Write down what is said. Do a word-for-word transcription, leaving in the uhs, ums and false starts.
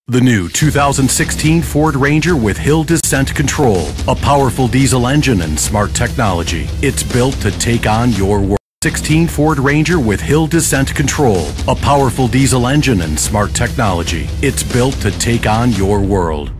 The new two thousand sixteen Ford Ranger with Hill Descent Control. A powerful diesel engine and smart technology. It's built to take on your world. sixteen Ford Ranger with Hill Descent Control. A powerful diesel engine and smart technology. It's built to take on your world.